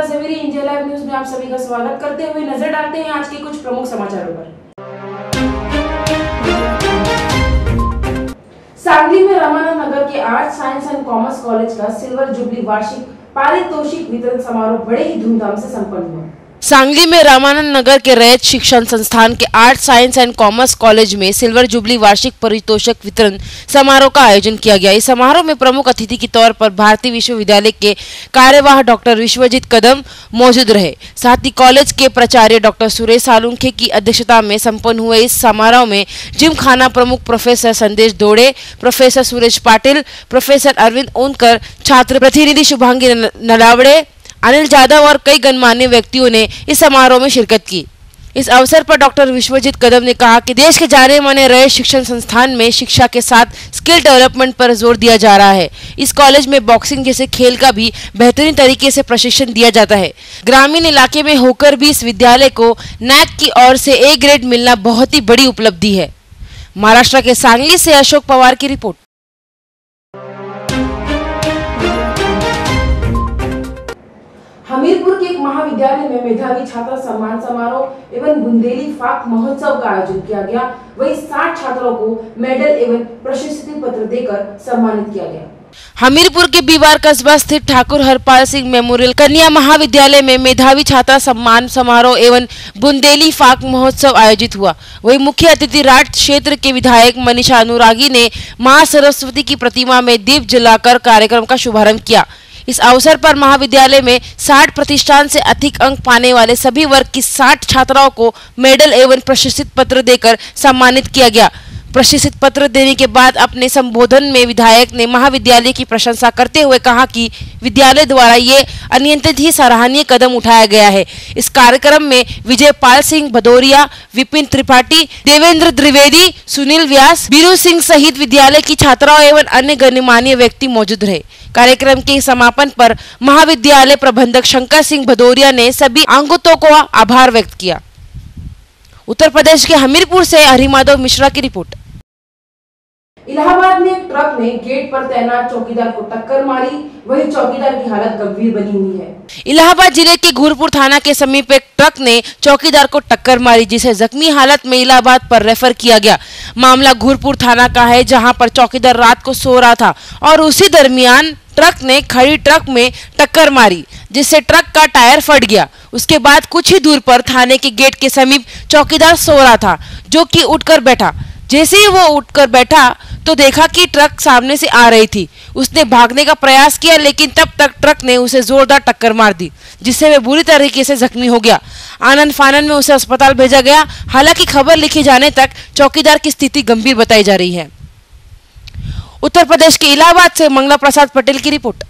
नमस्कार सवेरे India live news में आप सभी का स्वागत करते हुए नजर डालते हैं आज के कुछ प्रमुख समाचारों पर। सांगली में रामानंद नगर के arts science and commerce college का सिल्वर जुबली वार्षिक पारितोषिक वितरण समारोह बड़े ही धूमधाम से संपन्न हुआ। सांगली में रामानंद नगर के रैयत शिक्षण संस्थान के arts science and commerce college में सिल्वर जुबली वार्षिक पारितोषिक वितरण समारोह का आयोजन किया गया। इस समारोह में प्रमुख अतिथि के तौर पर भारतीय विश्वविद्यालय के कार्यवाह डॉक्टर विश्वजीत कदम मौजूद रहे। साथ ही कॉलेज के प्राचार्य डॉक्टर सुरेश सालुंखे की अध्यक्षता में संपन्न हुए इस समारोह में जिमखाना प्रमुख professor Sandesh Dode, professor Suresh Patil, professor Arvind Onkar, छात्र प्रतिनिधि शुभांगी नलावड़े, अनिल यादव और कई गणमान्य व्यक्तियों ने इस समारोह में शिरकत की। इस अवसर पर डॉक्टर विश्वजीत कदम ने कहा कि देश के जाने माने रैयत शिक्षण संस्थान में शिक्षा के साथ स्किल डेवलपमेंट पर जोर दिया जा रहा है। इस कॉलेज में बॉक्सिंग जैसे खेल का भी बेहतरीन तरीके से प्रशिक्षण दिया जाता है। ग्रामीण इलाके में होकर भी इस विद्यालय को नैक की ओर से ए ग्रेड मिलना बहुत ही बड़ी उपलब्धि है। महाराष्ट्र के सांगली से अशोक पवार की रिपोर्ट। हमीरपुर के एक महाविद्यालय में मेधावी छात्र सम्मान समारोह एवं बुंदेली फाक महोत्सव का आयोजन किया गया। वहीं 60 छात्रों को मेडल एवं प्रशस्ति पत्र देकर सम्मानित किया गया। हमीरपुर के बीवार कस्बा स्थित ठाकुर हरपाल सिंह मेमोरियल कन्या महाविद्यालय में मेधावी छात्रा सम्मान समारोह एवं बुंदेली फाक महोत्सव आयोजित हुआ। वहीं मुख्य अतिथि राठ क्षेत्र के विधायक मनीषा अनुरागी ने मां सरस्वती की प्रतिमा में दीप जलाकर कार्यक्रम का शुभारंभ किया। इस अवसर पर महाविद्यालय में 60% से अधिक अंक पाने वाले सभी वर्ग की 60 छात्राओं को मेडल एवं प्रशस्ति पत्र देकर सम्मानित किया गया। प्रशस्ति पत्र देने के बाद अपने संबोधन में विधायक ने महाविद्यालय की प्रशंसा करते हुए कहा कि विद्यालय द्वारा ये अनियंत्रित ही सराहनीय कदम उठाया गया है। इस कार्यक्रम में विजयपाल सिंह भदौरिया, विपिन त्रिपाठी, देवेंद्र द्विवेदी, सुनील व्यास, बीरू सिंह सहित विद्यालय की छात्राओं एवं अन्य गणमान्य व्यक्ति मौजूद रहे। कार्यक्रम के समापन पर महाविद्यालय प्रबंधक शंकर सिंह भदौरिया ने सभी आगंतुकों को आभार व्यक्त किया। उत्तर प्रदेश के हमीरपुर से हरिमाधव मिश्रा की रिपोर्ट। इलाहाबाद में एक ट्रक ने गेट पर तैनात चौकीदार को टक्कर मारी। वहीं चौकीदार की हालत गंभीर बनी हुई है। इलाहाबाद जिले के घूरपुर थाना के समीप एक ट्रक ने चौकीदार को टक्कर मारी, जिसे जख्मी हालत में इलाहाबाद पर रेफर किया गया। मामला घूरपुर थाना का है, जहां पर चौकीदार रात को सो रहा था और उसी दरमियान ट्रक ने खड़ी ट्रक में टक्कर मारी, जिससे ट्रक का टायर फट गया। उसके बाद कुछ ही दूर पर थाने के गेट के समीप चौकीदार सो रहा था, जो कि उठकर बैठा। जैसे ही वो उठकर बैठा तो देखा कि ट्रक सामने से आ रही थी। उसने भागने का प्रयास किया, लेकिन तब तक ट्रक ने उसे जोरदार टक्कर मार दी, जिससे वह बुरी तरीके से जख्मी हो गया। आनंद फानन में उसे अस्पताल भेजा गया। हालांकि खबर लिखे जाने तक चौकीदार की स्थिति गंभीर बताई जा रही है। उत्तर प्रदेश के इलाहाबाद से मंगला प्रसाद पटेल की रिपोर्ट।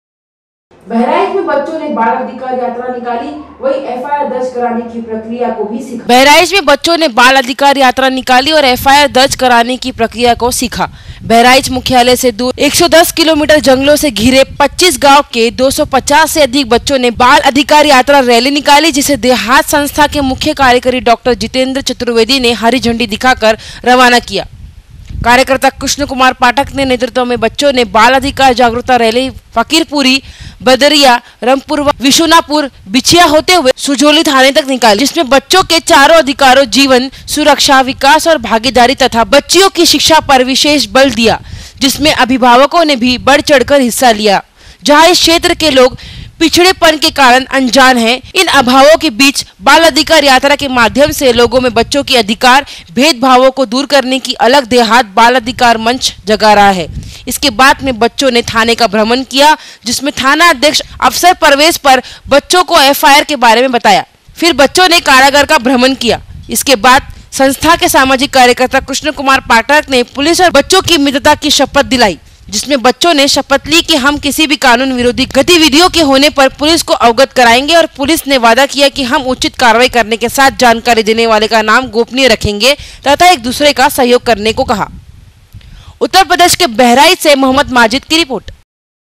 बहराइच में बच्चों ने बाल अधिकार यात्रा निकाली। वही एफआईआर दर्ज कराने की प्रक्रिया को भी सीखा। बहराइच में बच्चों ने बाल अधिकार यात्रा निकाली और एफआईआर दर्ज कराने की प्रक्रिया को सीखा। बहराइच मुख्यालय से दूर 110 किलोमीटर जंगलों से घिरे 25 गांव के 250 से अधिक बच्चों ने बाल अधिकार यात्रा रैली निकाली, जिसे देहात संस्था के मुख्य कार्यकारी डॉक्टर जितेंद्र चतुर्वेदी ने हरी झंडी दिखाकर रवाना किया। कार्यकर्ता कृष्ण कुमार पाठक ने नेतृत्व में बच्चों ने बाल अधिकार जागरूकता रैली फकीरपुरी, बदरिया, रामपुर, विशुनापुर, बिछिया होते हुए सुजोली थाने तक निकाली, जिसमें बच्चों के चारों अधिकारों जीवन, सुरक्षा, विकास और भागीदारी तथा बच्चियों की शिक्षा पर विशेष बल दिया, जिसमें अभिभावकों ने भी बढ़ चढ़कर हिस्सा लिया। जहां इस क्षेत्र के लोग पिछड़ेपन के कारण अनजान हैं, इन अभावों के बीच बाल अधिकार यात्रा के माध्यम से लोगों में बच्चों के अधिकार, भेदभावों को दूर करने की अलग देहात बाल अधिकार मंच जगा रहा है। इसके बाद में बच्चों ने थाने का भ्रमण किया, जिसमें थाना अध्यक्ष अफसर परवेज पर बच्चों को एफआईआर के बारे में बताया। फिर बच्चों ने कारागार का भ्रमण किया। इसके बाद संस्था के सामाजिक कार्यकर्ता कृष्ण कुमार पाठक ने पुलिस और बच्चों की मित्रता की शपथ दिलाई, जिसमें बच्चों ने शपथ ली कि हम किसी भी कानून विरोधी गतिविधियों के होने पर पुलिस को अवगत कराएंगे और पुलिस ने वादा किया कि हम उचित कार्रवाई करने के साथ जानकारी देने वाले का नाम गोपनीय रखेंगे तथा एक दूसरे का सहयोग करने को कहा। उत्तर प्रदेश के बहराइच से मोहम्मद माजिद की रिपोर्ट।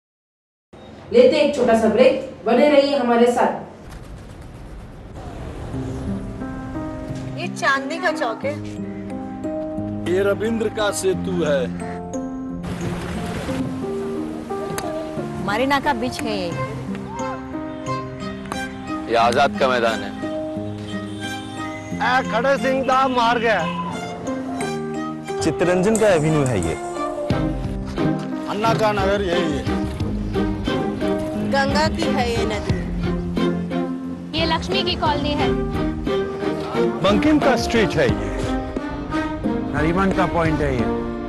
लेते एक छोटा सा ब्रेक, बने रहिए हमारे साथ। ये चांदनी का चौक है। ये रविंद्र का सेतु है। मरीना का बीच है ये। ये आजाद का मैदान है। खड़े सिंह दा मार गया। चित्तरंजन का एवेन्यू है ये। अन्ना का नगर यही है। गंगा की है ये नदी। ये लक्ष्मी की कॉलोनी है। बंकिम का स्ट्रीट है ये। नरीमन का पॉइंट है ये।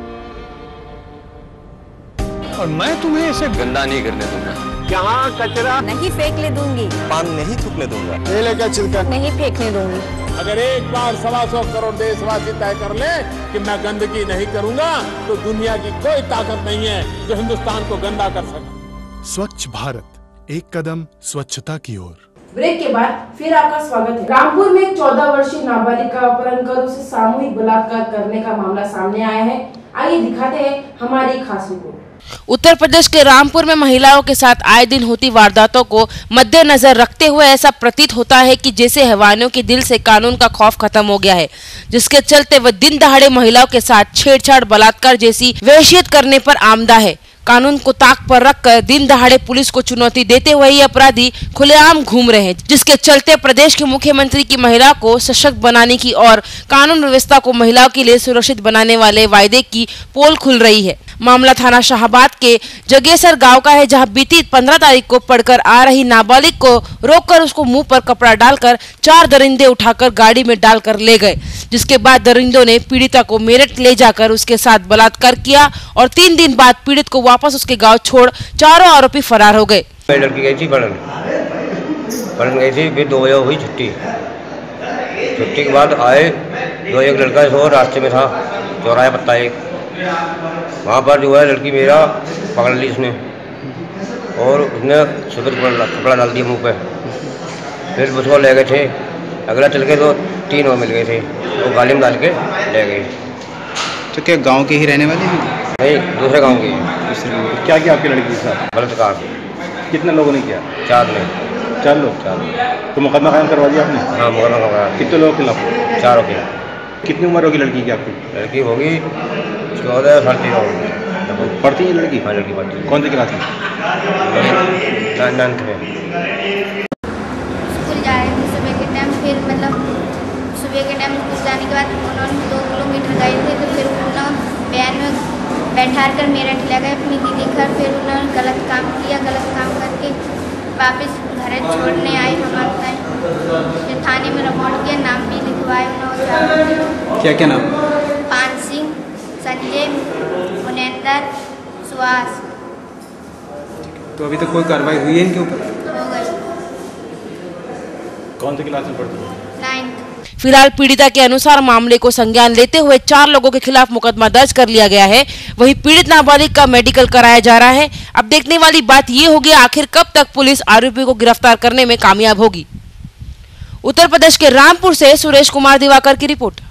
और मैं तुम्हें इसे गंदा नहीं करने दूंगा। यहाँ कचरा नहीं फेंकने दूंगी। पान नहीं थूकने दूंगा। केले का छिलका नहीं फेंकने दूंगी। अगर एक बार 125 करोड़ देशवासी तय कर ले कि मैं गंदगी नहीं करूंगा, तो दुनिया की कोई ताकत नहीं है जो हिंदुस्तान को गंदा कर सके। स्वच्छ भारत, एक कदम स्वच्छता की ओर। ब्रेक के बाद फिर आपका स्वागत है। रामपुर में एक 14 वर्षीय नाबालिग का अपहरण कर उसे सामूहिक बलात्कार करने का मामला सामने आया है। आइए दिखाते हैं हमारी खास रिपोर्ट। उत्तर प्रदेश के रामपुर में महिलाओं के साथ आए दिन होती वारदातों को मद्देनजर रखते हुए ऐसा प्रतीत होता है कि जैसे हैवानियों के दिल से कानून का खौफ खत्म हो गया है, जिसके चलते वह दिन दहाड़े महिलाओं के साथ छेड़छाड़, बलात्कार जैसी वहशियत करने पर आमदा है। कानून को ताक पर रखकर दिन दहाड़े पुलिस को चुनौती देते हुए ये अपराधी खुलेआम घूम रहे हैं, जिसके चलते प्रदेश के मुख्यमंत्री की महिला को सशक्त बनाने की और कानून व्यवस्था को महिलाओं के लिए सुरक्षित बनाने वाले वायदे की पोल खुल रही है। मामला थाना शाहबाद के जगेसर गांव का है, जहां बीती 15 तारीख को पढ़कर आ रही नाबालिग को रोककर उसको मुंह पर कपड़ा डालकर 4 दरिंदे उठाकर गाड़ी में डालकर ले गए, जिसके बाद दरिंदों ने पीड़िता को मेरठ ले जाकर उसके साथ बलात्कार किया और 3 दिन बाद पीड़ित को वापस उसके गांव छोड़ चारों आरोपी फरार हो गए। लड़की गई थी पढ़ने गई थी, फिर 2 बजे हुई छुट्टी के बाद आए तो एक लड़का जो रास्ते में था, चौराहे पत्ता एक, वहाँ पर जो है लड़की मेरा पकड़ ली उसने और उसने सफेद कपड़ा डाल दिया मुंह पे। फिर उसको ले गए थे, अगला चल के तो 3 और मिल गए थे, वो गाली में डाल के ले गए। तो क्या गांव के ही रहने वाले हैं? नहीं, दूसरे गांव के। क्या किया आपकी लड़की के साथ? बलात्कार। कितने लोगों ने किया? 4 ने। 4 लोग। तो मुकदमा कायम करवा दिया आपने? हाँ, मुकदमा करवा। कितने लोगों के खिलाफ? 4 के। कितनी उम्र होगी लड़की की आपकी? लड़की होगी 14 साल की होगी। पढ़ती है लड़की? हाँ, लड़की पढ़ती है। कौन सी क्लास में? 9th में। स्कूल जा रहे थे सुबह के टाइम, फिर मतलब सुबह के टाइम स्कूल जाने के बाद उन्होंने 2 किलोमीटर गए थे, तो फिर उन्होंने वैन में बैठा कर मेरठ ले गए अपनी दीदी घर। फिर उन्होंने गलत काम किया, गलत काम करके वापस घर छोड़ने आए हमारे टाइम। फिर थाने में रिपोर्ट किया, नाम भी लिखवाए उन्होंने। क्या क्या नाम? पान सिंह, संजय, मुनेंदर, सुहास। तो अभी तक कोई कार्रवाई हुई है इनके ऊपर? हो गई। कौन सी क्लास में पढ़ती है? 9th। फिलहाल पीड़िता के अनुसार मामले को संज्ञान लेते हुए 4 लोगों के खिलाफ मुकदमा दर्ज कर लिया गया है। वहीं पीड़ित नाबालिग का मेडिकल कराया जा रहा है। अब देखने वाली बात ये होगी आखिर कब तक पुलिस आरोपी को गिरफ्तार करने में कामयाब होगी। उत्तर प्रदेश के रामपुर से सुरेश कुमार दिवाकर की रिपोर्ट।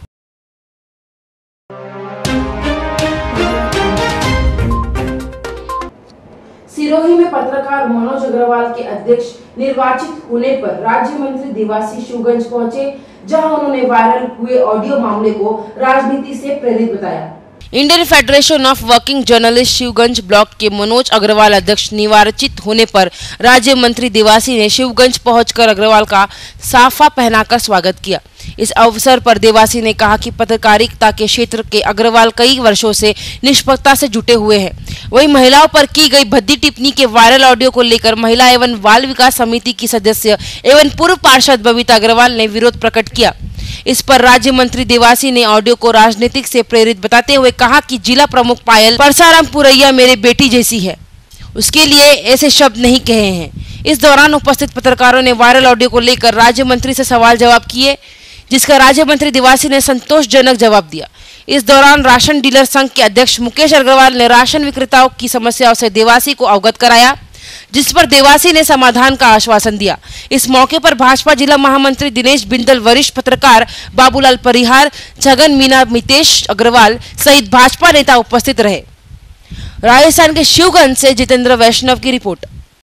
सिरोही में पत्रकार मनोज अग्रवाल के अध्यक्ष निर्वाचित होने पर राज्य मंत्री देवासी शिवगंज पहुंचे, जहां उन्होंने वायरल हुए ऑडियो मामले को राजनीति से प्रेरित बताया। Indian Federation of Working Journalist Shivganj block के मनोज अग्रवाल अध्यक्ष निर्वाचित होने पर राज्य मंत्री देवासी ने शिवगंज पहुंचकर अग्रवाल का साफा पहनाकर स्वागत किया। इस अवसर पर देवासी ने कहा कि पत्रकारिता के क्षेत्र के अग्रवाल कई वर्षों से निष्पक्षता से जुटे हुए हैं। वहीं महिलाओं पर की गई भद्दी टिप्पणी के वायरल ऑडियो को लेकर महिला एवं बाल विकास समिति की सदस्य एवं पूर्व पार्षद बबीता अग्रवाल ने विरोध प्रकट किया। इस पर राज्य मंत्री देवासी ने ऑडियो को राजनीतिक से प्रेरित बताते हुए कहा कि जिला प्रमुख पायल परसाराम पुरैया मेरे बेटी जैसी है, उसके लिए ऐसे शब्द नहीं कहे हैं। इस दौरान उपस्थित पत्रकारों ने वायरल ऑडियो को लेकर राज्य मंत्री से सवाल जवाब किए, जिसका राज्य मंत्री देवासी ने संतोषजनक जवाब दिया। इस दौरान राशन डीलर संघ के अध्यक्ष मुकेश अग्रवाल ने राशन विक्रेताओं की समस्याओं से देवासी को अवगत कराया, जिस पर देवासी ने समाधान का आश्वासन दिया। इस मौके पर भाजपा जिला महामंत्री दिनेश बिंदल, वरिष्ठ पत्रकार बाबूलाल परिहार, छगन मीना, मितेश अग्रवाल सहित भाजपा नेता उपस्थित रहे। राजस्थान के शिवगंज से जितेंद्र वैष्णव की रिपोर्ट।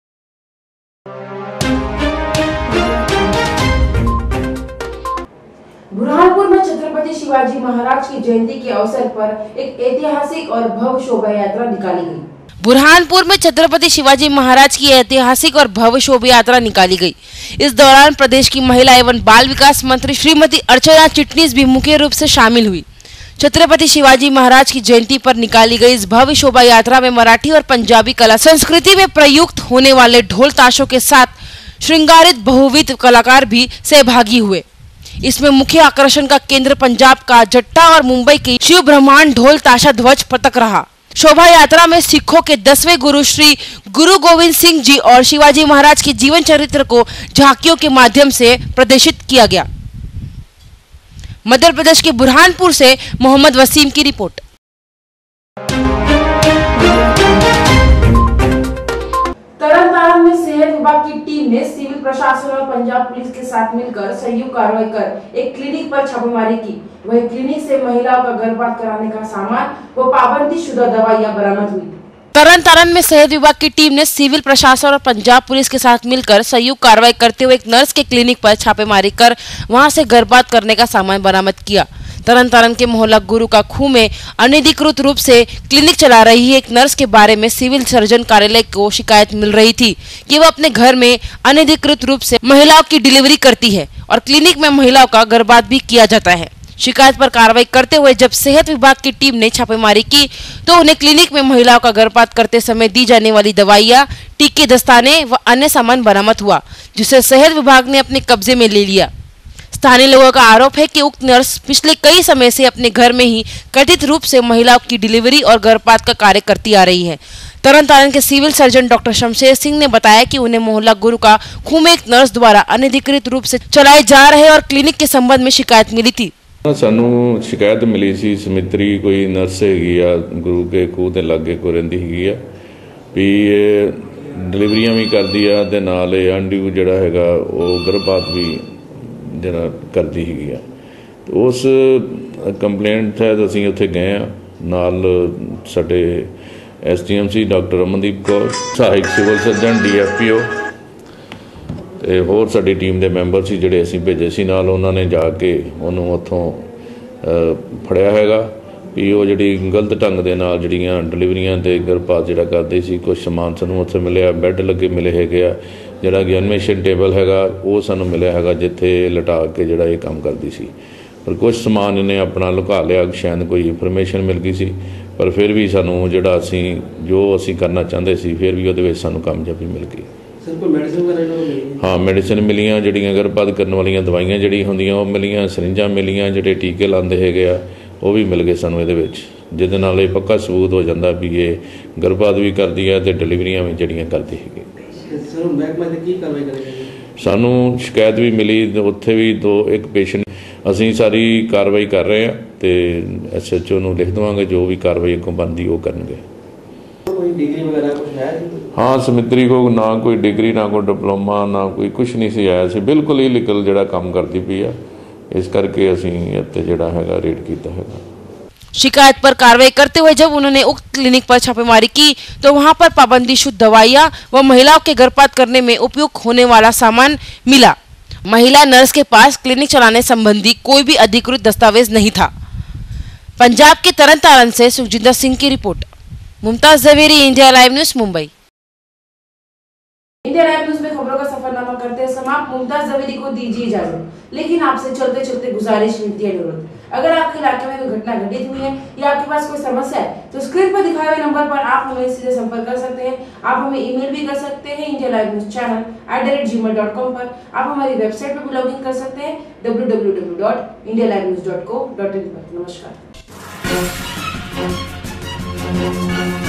बुरहानपुर में छत्रपति शिवाजी महाराज की जयंती के अवसर पर एक ऐतिहासिक और भव्य शोभा यात्रा निकाली गई। बुरहानपुर में छत्रपति शिवाजी महाराज की ऐतिहासिक और भव्य शोभा यात्रा निकाली गई। इस दौरान प्रदेश की महिला एवं बाल विकास मंत्री श्रीमती अर्चना चिटनीस भी मुख्य रूप से शामिल हुई। छत्रपति शिवाजी महाराज की जयंती पर निकाली गई इस भव्य शोभा यात्रा में मराठी और पंजाबी कला संस्कृति में प्रयुक्त होने वाले ढोल ताशों के साथ श्रृंगारित बहुविध कलाकार भी सहभागी हुए। इसमें मुख्य आकर्षण का केंद्र पंजाब का जट्टा और मुंबई की शिव ब्रह्मांड ढोल ताशा ध्वज पथक रहा। शोभा यात्रा में सिखों के 10वें गुरु श्री गुरु गोविंद सिंह जी और शिवाजी महाराज के जीवन चरित्र को झांकियों के माध्यम से प्रदर्शित किया गया। मध्य प्रदेश के बुरहानपुर से मोहम्मद वसीम की रिपोर्ट। तरन में सेहत विभाग की टीम ने सिविल प्रशासन और पंजाब पुलिस के साथ मिलकर संयुक्त कार्रवाई कर एक क्लिनिक पर छापेमारी की। वही क्लिनिक से महिलाओं का गर्भपात कराने का सामान व पाबंदी शुदा दवाइयां बरामद हुई। तरन में सेहत विभाग की टीम ने सिविल प्रशासन और पंजाब पुलिस के साथ मिलकर संयुक्त कार्रवाई करते हुए एक नर्स के क्लिनिक पर छापेमारी कर वहां से गर्भपात करने का सामान बरामद किया। तरन के मोहल्ला गुरु का खूह में अनधिकृत रूप से क्लिनिक चला रही एक नर्स के बारे में सिविल सर्जन कार्यालय को शिकायत मिल रही थी कि वह अपने घर में अनधिकृत रूप से महिलाओं की डिलीवरी करती है और क्लिनिक में महिलाओं का गर्भपात भी किया जाता है। शिकायत पर कार्रवाई करते हुए जब सेहत विभाग की टीम ने छापेमारी की तो उन्हें क्लिनिक में महिलाओं का गर्भपात करते समय दी जाने वाली दवाइयां, टीके, दस्ताने व अन्य सामान बरामद हुआ, जिसे सेहत विभाग ने अपने कब्जे में ले लिया। स्थानीय लोगों का आरोप है कि उक्त नर्स पिछले कई समय से अपने घर में ही कथित रूप से महिलाओं की डिलीवरी और गर्भपात का कार्य करती आ रही है। तरन के civil surgeon doctor Shamsher Singh ने बताया कि उन्हें मोहल्ला गुरु का खूह में एक नर्स द्वारा अनधिकृत रूप से चलाए जा रहे और क्लिनिक के संबंध में शिकायत मिली थी। सानू शिकायत मिली सी समਿੱਤਰੀ कोई नर्स हैगी आ गुरु के खूह के लागे को रहिंदी हैगी आ भी डिलीवरियां भी करदी आ ते नाल अंडू जिहड़ा हैगा वो गर्भपात भी जिहड़ा करदी हैगी आ। उस कंप्लेंट तहत असीं उत्थे गए आ नाल साडे SDMC डॉक्टर अमनदीप कौर, सहायक सिविल सर्जन DFPO ਤੇ ਹੋਰ ਸਾਡੀ ਟੀਮ ਦੇ ਮੈਂਬਰ ਸੀ ਜਿਹੜੇ ਅਸੀਂ ਭੇਜੇ ਸੀ ਨਾਲ। ਉਹਨਾਂ ਨੇ ਜਾ ਕੇ ਉਹਨੂੰ ਉੱਥੋਂ ਫੜਿਆ ਹੈਗਾ ਵੀ ਉਹ ਜਿਹੜੀ ਗਲਤ ਢੰਗ ਦੇ ਨਾਲ ਜਿਹੜੀਆਂ ਡਿਲੀਵਰੀਆਂ ਤੇ ਗਰਭਪਾਤ ਜਿਹੜਾ ਕਰਦੇ ਸੀ। ਕੁਝ ਸਮਾਨ ਸਾਨੂੰ ਉੱਥੇ ਮਿਲਿਆ, ਬੈੱਡ ਲੱਗੇ ਮਿਲੇ ਹੈਗੇ ਆ, ਜਿਹੜਾ ਕਿ ਐਡਮਿਸ਼ਨ ਟੇਬਲ ਹੈਗਾ ਉਹ ਸਾਨੂੰ ਮਿਲਿਆ ਹੈਗਾ ਜਿੱਥੇ ਲਟਾ ਕੇ ਜਿਹੜਾ ਇਹ ਕੰਮ ਕਰਦੀ ਸੀ। ਪਰ ਕੁਝ ਸਮਾਨ ਇਹਨੇ ਆਪਣਾ ਲੁਕਾ ਲਿਆ, ਸ਼ਾਇਦ ਕੋਈ ਇਨਫੋਰਮੇਸ਼ਨ ਮਿਲ ਗਈ ਸੀ, ਪਰ ਫਿਰ ਵੀ ਸਾਨੂੰ ਜਿਹੜਾ ਜੋ ਅਸੀਂ ਕਰਨਾ ਚਾਹੁੰਦੇ ਸੀ ਫਿਰ ਵੀ ਉਹਦੇ ਵਿੱਚ ਸਾਨੂੰ ਕਾਮਯਾਬੀ ਮਿਲ ਗਈ। हाँ, मेडिसिन मिलियाँ ਜਿਹੜੀਆਂ गर्भपात करने वाली दवाइयाँ ਜਿਹੜੀ ਹੁੰਦੀਆਂ ਉਹ ਮਿਲੀਆਂ, ਸਰਿੰਜਾਂ ਮਿਲੀਆਂ, ਜਿਹੜੇ ਟੀਕੇ ਲਾਉਂਦੇ ਹੈਗੇ ਆ ਉਹ ਵੀ ਮਿਲ ਗਏ ਸਾਨੂੰ ਇਹਦੇ ਵਿੱਚ, ਜਿਹਦੇ ਨਾਲ ਇਹ ਪੱਕਾ ਸਬੂਤ ਹੋ ਜਾਂਦਾ ਵੀ ਇਹ गर्भपात ਵੀ ਕਰਦੀ ਹੈ ਤੇ ਡਿਲੀਵਰੀਆਂ ਵੀ ਜਿਹੜੀਆਂ ਕਰਦੀ ਹੈਗੀ। ਸਾਨੂੰ ਸ਼ਿਕਾਇਤ ਵੀ ਮਿਲੀ, ਉੱਥੇ ਵੀ ਇੱਕ ਪੇਸ਼ੈਂਟ ਅਸੀਂ ਸਾਰੀ ਕਾਰਵਾਈ ਕਰ ਰਹੇ ਹਾਂ ਤੇ SHO ਨੂੰ ਲਿਖ ਦੇਵਾਂਗੇ, ਜੋ ਵੀ ਕਾਰਵਾਈ ਅੱਗੋਂ ਬਣਦੀ ਉਹ ਕਰਨਗੇ। डिग्री वगैरह कुछ है? हाँ, ਸਮਿੱਤਰੀ को ना कोई डिग्री, ना कोई डिप्लोमा, ना कोई कुछ नहीं सी आया सी, बिल्कुल इलीगल ਜਿਹੜਾ ਕੰਮ ਕਰਦੀ ਪਈ ਆ। ਇਸ ਕਰਕੇ ਅਸੀਂ ਇੱਥੇ ਜਿਹੜਾ ਹੈਗਾ रेड ਕੀਤਾ हैगा। शिकायत पर कार्रवाई करते हुए जब उन्होंने उक्त क्लिनिक पर छापेमारी की तो वहां पर पाबंदी शुद्ध दवाइयां व महिलाओं के गर्भपात करने में उपयोग होने वाला सामान मिला। महिला नर्स के पास क्लिनिक चलाने संबंधी कोई भी अधिकृत दस्तावेज नहीं था। पंजाब के तरन से सुखजिंदर सिंह की report. Mumtaz Javeri, India live news, Mumbai. India live news में खबरों का सफरनामा करते हैं समाप्त। मुमताज जवेरी को दीजिए इजाजत, लेकिन आपसे चलते चलते गुजारिश, मिलती है अनुरोध, अगर आपके इलाके में कोई घटना घटित हुई है या आपके पास कोई समस्या है तो स्क्रीन पर दिखाए हुए नंबर पर आप हमें सीधे संपर्क कर सकते हैं। आप हमें ईमेल भी कर सकते हैं India live news channel @gmail.com पर। आप हमारी वेबसाइट पर भी लॉग इन कर सकते हैं www.indialivenews.co.in पर। नमस्कार।